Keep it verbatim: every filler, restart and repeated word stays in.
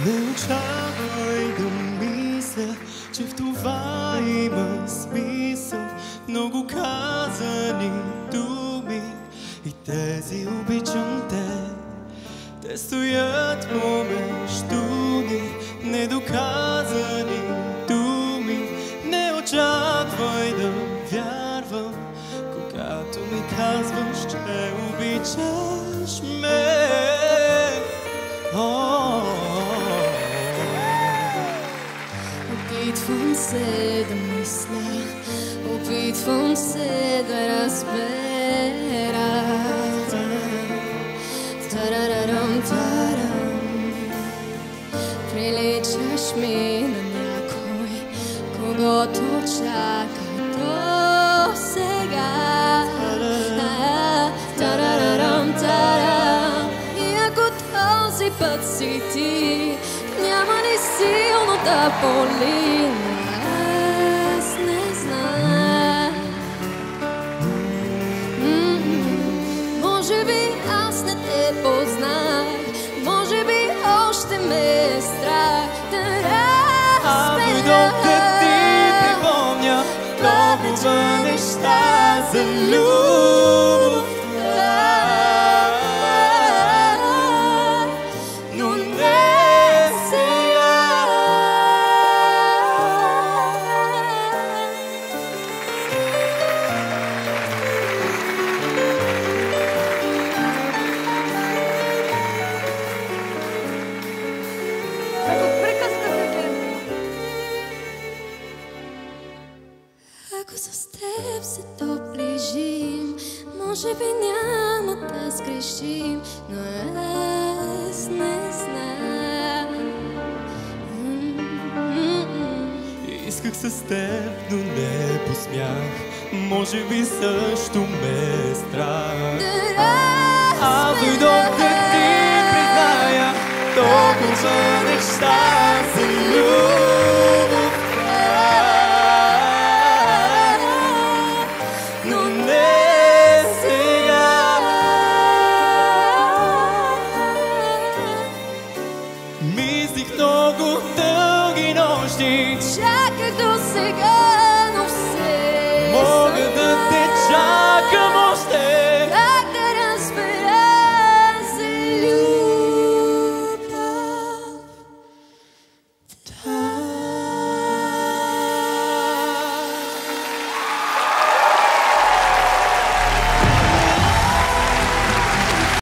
Не очаквай да мисля, че в това има смисъл. Много казани думи и тези обичам те. Те стоят помежду ни, недоказани думи. Не очаквай да вярвам, когато ми казваш, че обичаш ме. Опитвам се да мисля, опитвам се да разбера. Тарарарам, тарам. Приличаш ми на някой, когото чака до сега. Тарарарам, тарам. И ако този път си ти, няма ли силно да боли? Аз не знам. Може би аз не те познах, може би още ме е страх да разпеля. Аз дойдох да ти припомня толкова неща за любов. Но не сега. Ако с теб се доближим, може би няма да сгрешим, но аз не знам. Исках с теб, но не посмях. Може би също ме е страх. Аз дойдох да ти призная толкова неща